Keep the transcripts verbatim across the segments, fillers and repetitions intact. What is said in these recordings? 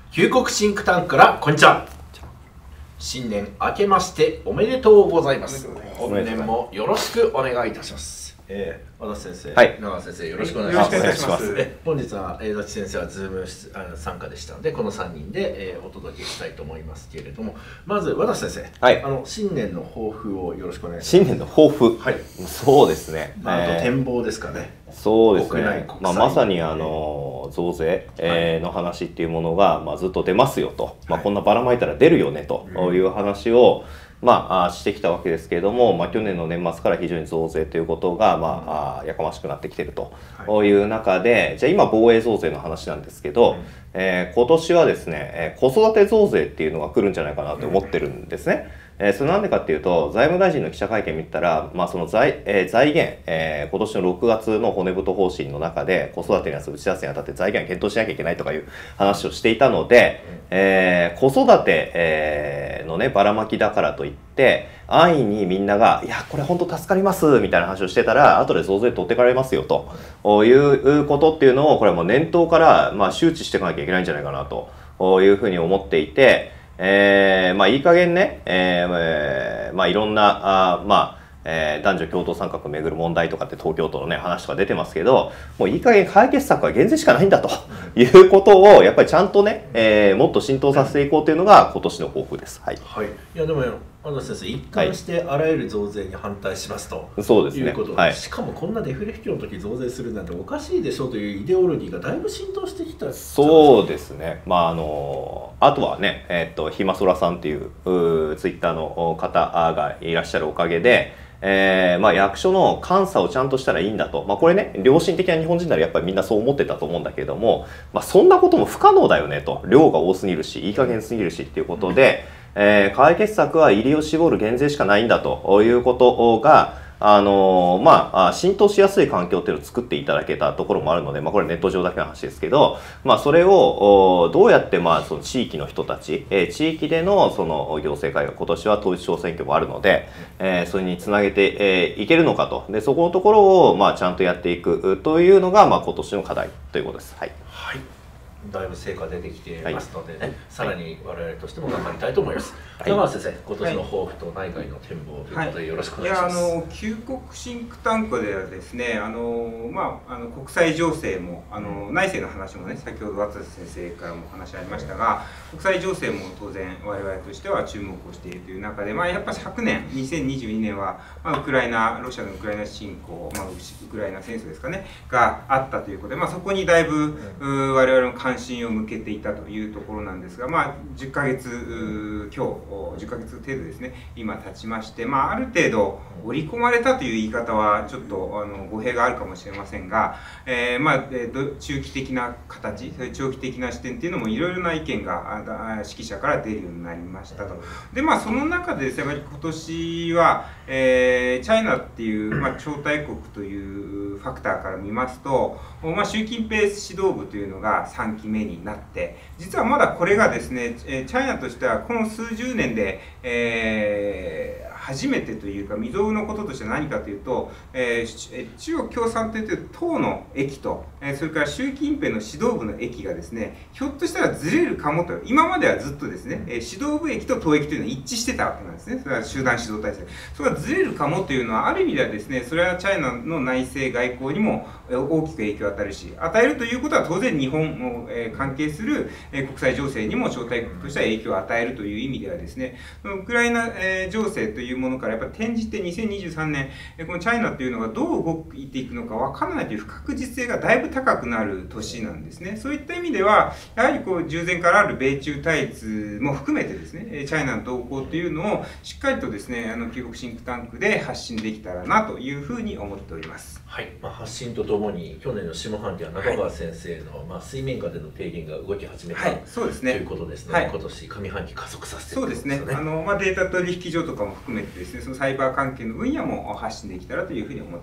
旧国シンクタンクからこんにちは。新年明けましておめでとうございます。本年もよろしくお願いいたします。えー、和田先生、はい、長瀬先生、よろしくお願いします。よろしくお願いします。え本日は江崎先生はズームあ参加でしたので、このさんにんで、えー、お届けしたいと思いますけれども、まず和田先生、はい、あの新年の抱負をよろしくお願いします。 新年の抱負、はい、そうですね。 まあ、あと展望ですかね。 そうですね。まあまさにあの増税、えー、の話っていうものがまあずっと出ますよと、まあこんなばらまいたら出るよねという話を。まあ、してきたわけですけれども、まあ、去年の年末から非常に増税ということが、まあ、やかましくなってきているという中で、じゃあ今防衛増税の話なんですけど、えー、今年はですね、子育て増税っていうのが来るんじゃないかなと思ってるんですね。えー、それなんでかっていうと、財務大臣の記者会見見たら、まあ、その財、えー、財源、えー、今年のろくがつの骨太方針の中で子育てのやつを打ち出すにあたって財源を検討しなきゃいけないとかいう話をしていたので、えー、子育て、えー、のね、ばらまきだからといって、安易にみんなが、いや、これ本当助かります、みたいな話をしてたら、後で増税取ってかれますよ、ということっていうのを、これはもう念頭から、まあ、周知していかなきゃいけないんじゃないかな、というふうに思っていて、えー、まあいい加減ね、えーえー、まあいろんな、あまあ、えー、男女共同参画をめぐる問題とかって東京都のね、話とか出てますけど、もういい加減解決策は減税しかないんだということを、やっぱりちゃんとね、えー、もっと浸透させていこうというのが今年の抱負です。はい。はい。いや、でも、安田先生、一貫してあらゆる増税に反対しますと、 はい、そうですね。 いうことで、はい、しかもこんなデフレ不況の時増税するなんておかしいでしょうというイデオロギーがだいぶ浸透してきた。 そうですね。まああのあとはね、えっとひまそらさんっていううツイッターの方がいらっしゃるおかげで、えー、まあ役所の監査をちゃんとしたらいいんだと、まあこれね、良心的な日本人ならやっぱりみんなそう思ってたと思うんだけれども、まあそんなことも不可能だよねと、量が多すぎるしいい加減すぎるしっていうことで、えー、解決策は入りを絞る減税しかないんだということが、あのー、まあ、浸透しやすい環境っていうのを作っていただけたところもあるので、まあ、これネット上だけの話ですけど、まあ、それをどうやって、まあ、その地域の人たち、えー、地域でのその行政改革、今年は統一地方選挙もあるので、えー、それにつなげて、えー、いけるのかと。で、そこのところを、まあ、ちゃんとやっていくというのが、まあ、今年の課題ということです。はい。 はい。だいぶ成果出てきてますのでね、はい、さらに我々としても頑張りたいと思います。長谷、はい、先生、今年の抱負と内外の展望ということでよろしくお願いします。 はい、いやあの旧国シンクタンクではですね、あのまああの国際情勢もあの内政の話もね、先ほど渡瀬先生からもお話ありましたが、国際情勢も当然我々としては注目をしているという中で、まあやっぱり昨年にせんにじゅうにねんは、まあ、ウクライナロシアのウクライナ侵攻、まあ、ウクライナ戦争ですかねがあったということで、まあそこにだいぶ、うん、我々の関心を向けていたというところなんですが、まあ、じゅっかげつ、今日じゅっかげつ程度ですね、今経ちまして、まあ、ある程度織り込まれたという言い方はちょっとあの語弊があるかもしれませんが、えーまあ、中期的な形、そういう長期的な視点っていうのもいろいろな意見が識者から出るようになりましたと。で、まあ、その中でですね、やっぱり今年は、えー、チャイナっていう、まあ、超大国というファクターから見ますと、まあ、習近平指導部というのがさんきめになって、実はまだこれがですね、チャイナとしてはこの数十年で、えー、初めてというか未曾有のこととして何かというと、えー、中国共産党という党の駅と、えー、それから習近平の指導部の駅がですね、ひょっとしたらずれるかもと、今まではずっとですね、指導部駅と党駅というのは一致してたわけなんですね。それは集団指導体制。それがずれるかもというのは、ある意味ではですね、それはチャイナの内政外交にも大きく影響を与えるし、与えるということは当然日本を関係する国際情勢にも超大国としては影響を与えるという意味ではですね、ウクライナ情勢というものからやっぱり転じてにせんにじゅうさんねん、このチャイナというのがどう動いていくのかわからないという不確実性がだいぶ高くなる年なんですね。そういった意味では、やはりこう従前からある米中対立も含めてですね、チャイナの動向というのをしっかりとですね、あの旧国シンクタンクで発信できたらなというふうに思っております。 はい、まあ、発信とともに去年の下半期は中川先生の、はい、まあ、水面下での提言が動き始めた、はい、そうですね、ということですね。はい、今年上半期加速させていく、 そうですね。あのまあデータ取引所とかも含めてですね、そのサイバー関係の分野も発信できたらというふうに思っております。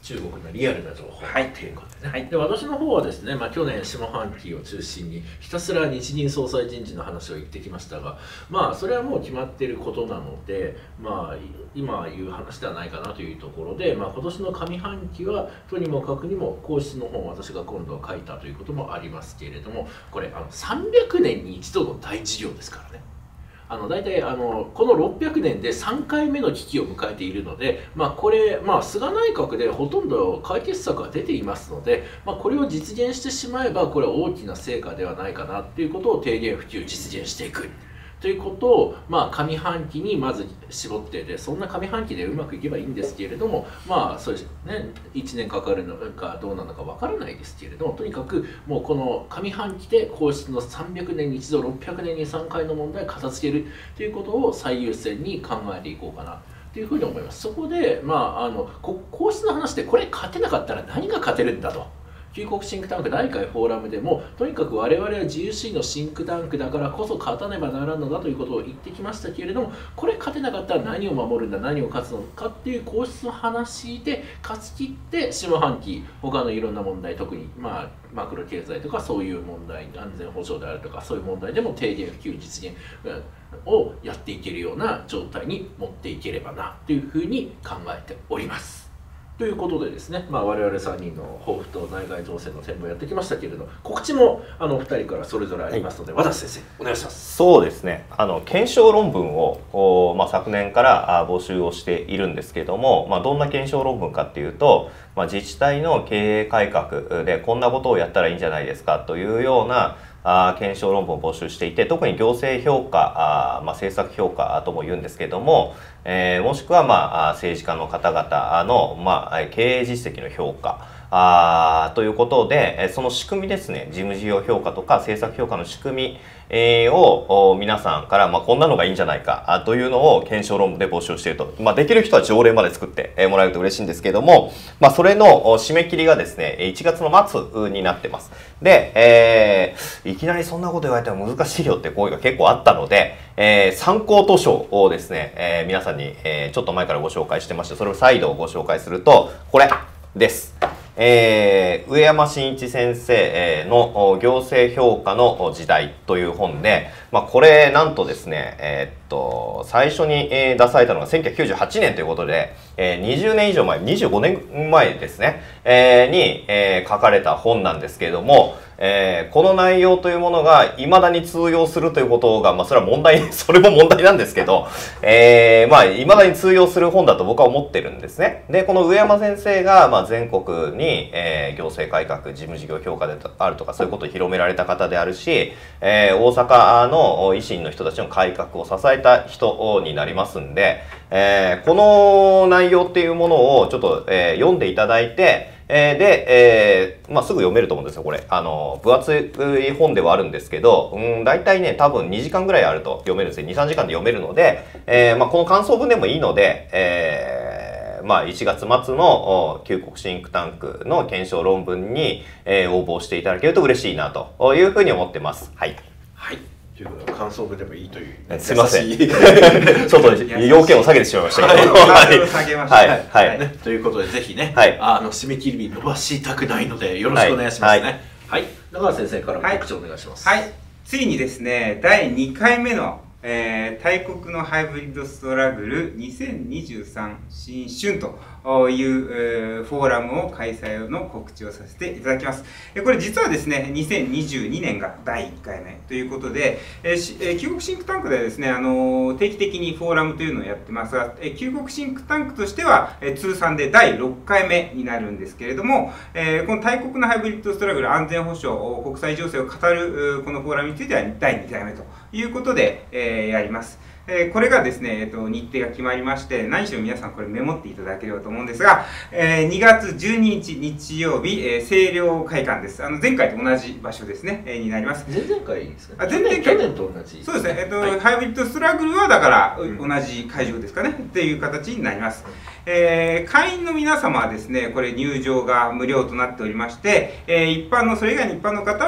中国のリアルな情報ということでね、はい、で私の方はですね、まあ、去年下半期を中心にひたすら日銀総裁人事の話を言ってきましたが、まあそれはもう決まっていることなので、まあ今言う話ではないかなというところで、まあ、今年の上半期はとにもかくにも皇室の本を私が今度は書いたということもありますけれども、これあのさんびゃくねんに一度の大事業ですからね。あの大体あのこのろっぴゃくねんでさんかいめの危機を迎えているので、まあ、これ、まあ、菅内閣でほとんど解決策が出ていますので、まあ、これを実現してしまえばこれは大きな成果ではないかなということを提言普及実現していくということを、まあ、上半期にまず絞ってで、そんな上半期でうまくいけばいいんですけれども、まあそうですね、いちねんかかるのかどうなのかわからないですけれども、とにかくもうこの上半期で皇室のさんびゃくねんに一度ろっぴゃくねんにさんかいの問題を片付けるということを最優先に考えていこうかなというふうに思います。そこで、まあ、あの皇室の話でこれ勝てなかったら何が勝てるんだと。旧国シンクタンクだいいっかいフォーラムでも、とにかく我々は自由主義のシンクタンクだからこそ勝たねばならんのだということを言ってきましたけれども、これ勝てなかったら何を守るんだ、何を勝つのかっていう皇室の話で勝ち切って下半期他のいろんな問題、特にまあマクロ経済とかそういう問題、安全保障であるとかそういう問題でも提言普及実現をやっていけるような状態に持っていければなというふうに考えております。ということでですね、まあ、我々さんにんの抱負と内外情勢の展望をやってきましたけれど、告知もあのふたりからそれぞれありますので、はい、和田先生お願いします。 そうですね、あの検証論文を、まあ、昨年から募集をしているんですけども、まあ、どんな検証論文かっていうと、まあ、自治体の経営改革でこんなことをやったらいいんじゃないですかというようなあ検証論文を募集していて、特に行政評価、あ、まあ、政策評価とも言うんですけども、えー、もしくは、まあ、政治家の方々の、まあ、経営実績の評価あということで、その仕組みですね、事務事業評価とか政策評価の仕組み、えー、を皆さんから、まあ、こんなのがいいんじゃないかというのを検証論文で募集していると、まあ、できる人は条例まで作ってもらえると嬉しいんですけれども、まあ、それの締め切りがですねいちがつの末になってます。で、えー、いきなりそんなこと言われても難しいよって声が結構あったので、えー、参考図書をですね、えー、皆さんに、えー、ちょっと前からご紹介してまして、それを再度ご紹介するとこれです。えー、上山真一先生の行政評価の時代という本で、まあ、これなんとですね、えー、っと最初に出されたのがせんきゅうひゃくきゅうじゅうはちねんということで、えー、にじゅうねん以上前、にじゅうごねんまえですね、えー、に、えー、書かれた本なんですけれども、えー、この内容というものが未だに通用するということが、まあ、それは問題、それも問題なんですけど、えー、まあ、未だに通用する本だと僕は思ってるんですね。で、この上山先生が、まあ、全国に、えー、行政改革、事務事業評価であるとか、そういうことを広められた方であるし、えー、大阪の維新の人たちの改革を支えた人になりますんで、えー、この内容っていうものをちょっと、えー、読んでいただいて、えー、で、えーまあ、すぐ読めると思うんですよ、これ。あの、分厚い本ではあるんですけど、うん、大体ね、多分にじかんぐらいあると読めるんですよ。に、さんじかんで読めるので、えーまあ、この感想文でもいいので、えーまあ、いちがつ末の旧国シンクタンクの検証論文に、えー、応募していただけると嬉しいなというふうに思ってます。はい。 はい。ということで感想文でもいいという。 すいません。ちょっと要件を下げてしまいましたけど。 はい。下げました。 はい。はい。 ということで、ぜひね、 はい、 あの締め切り日伸ばしたくないので、よろしくお願いしますね。はい。中川先生から告知お願いします。 はい。ついにですね、だいにかいめの、えー、大国のハイブリッドストラグルにせんにじゅうさん新春という、えー、フォーラムを開催の告知をさせていただきます。えー、これ実はですね、にせんにじゅうにねんがだいいっかいめということで、えーえー、旧国シンクタンクではですね、あのー、定期的にフォーラムというのをやってますが、えー、旧国シンクタンクとしては、えー、通算でだいろっかいめになるんですけれども、えー、この大国のハイブリッドストラグル、安全保障、国際情勢を語るこのフォーラムについてはだいにかいめということで、えーやります。えー、これがですね、えっと、日程が決まりまして、何しろ皆さんこれメモっていただければと思うんですが、えー、にがつじゅうににち日曜日、えー、清涼会館です。あの前回と同じ場所ですね、えー、になります。 前々回ですか、 ね、あ、前々回。 去年と同じ。 そうですね、えっと、はい、ハイブリッドストラグルはだから、うん、同じ会場ですかね、っていう形になります。えー、会員の皆様はですね、これ入場が無料となっておりまして、えー、一般の、それ以外に一般の方は、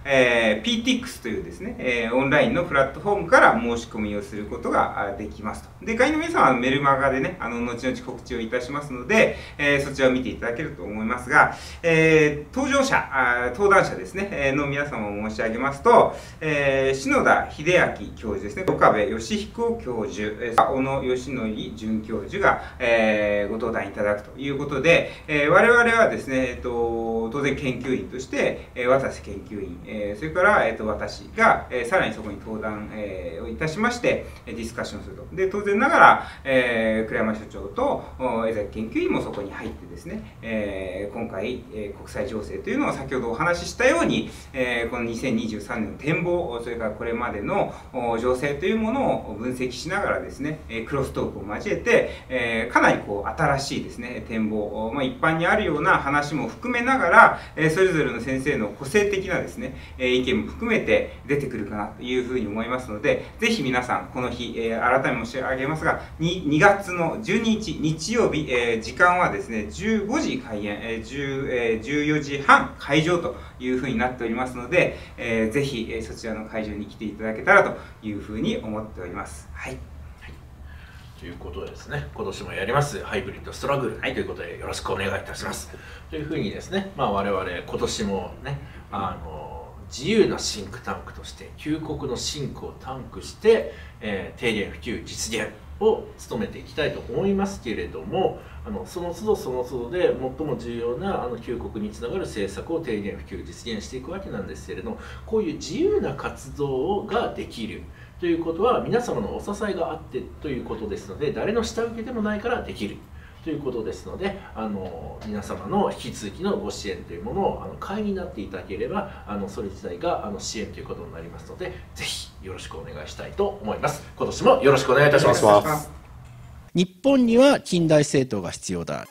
えー、ピーティーエックス というですね、えー、オンラインのプラットフォームから申し込みをすることができますと。で、会員の皆さんはメルマガでね、あの、後々告知をいたしますので、えー、そちらを見ていただけると思いますが、えー、登場者、あ登壇者ですね、えー、の皆様を申し上げますと、えー、篠田秀明教授ですね、岡部義彦教授、えー、小野義則准教授が、えー、ご登壇いただくということで、えー、我々はですね、えーと、当然研究員として、えー、私研究員、えー、それから、えー、と私が、えー、さらにそこに登壇、えー、をいたしまして、ディスカッションすると。で、当然ながら、えー、倉山所長と江崎研究員もそこに入ってですね、えー、今回、えー、国際情勢というのを先ほどお話ししたように、えー、このにせんにじゅうさんねんの展望、それからこれまでの情勢というものを分析しながらですね、クロストークを交えて、えー、かなりこう新しいですね、展望、まあ、一般にあるような話も含めながら、えー、それぞれの先生の個性的なですね、えー、意見も含めて出てくるかなというふうに思いますので、ぜひ皆さんこの日、えー、改め申し上げますが、にがつのじゅうににち日曜日、えー、時間はですね、じゅうごじ開演、えーじゅうえー、じゅうよじはん会場というふうになっておりますので、えー、ぜひ、えー、そちらの会場に来ていただけたらというふうに思っております。はい。 ということでですね、今年もやりますハイブリッドストラグル、はい、ということでよろしくお願いいたします。というふうにですね、まあ、我々今年もね、あの自由なシンクタンクとして旧国のシンクをタンクして、えー、提言普及実現を努めていきたいと思いますけれども、あのその都度その都度で最も重要なあの旧国につながる政策を提言普及実現していくわけなんですけれども、こういう自由な活動ができるということは皆様のお支えがあってということですので、誰の下請けでもないからできるということですので、あの皆様の引き続きのご支援というものをあの会員になっていただければ、あのそれ自体があの支援ということになりますので、ぜひよろしくお願いしたいと思います。今年もよろしくお願いいたします。 日本には近代政党が必要だ。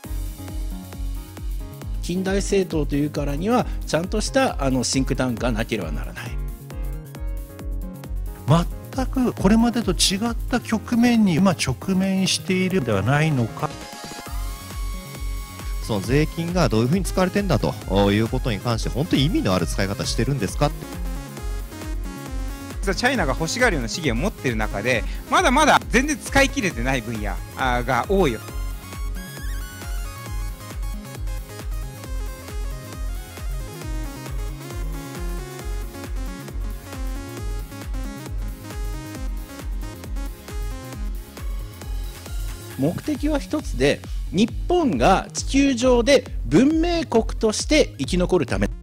近代政党というからにはちゃんとしたあのシンクタンクがなければならない。 全くこれまでと違った局面に今直面しているのではないのか。 その税金がどういうふうに使われてんだということに関して本当に意味のある使い方してるんですか。 チャイナが欲しがるような資源を持っている中で、まだまだ全然使い切れてない分野が多いよ。 目的は一つで、日本が地球上で文明国として生き残るため。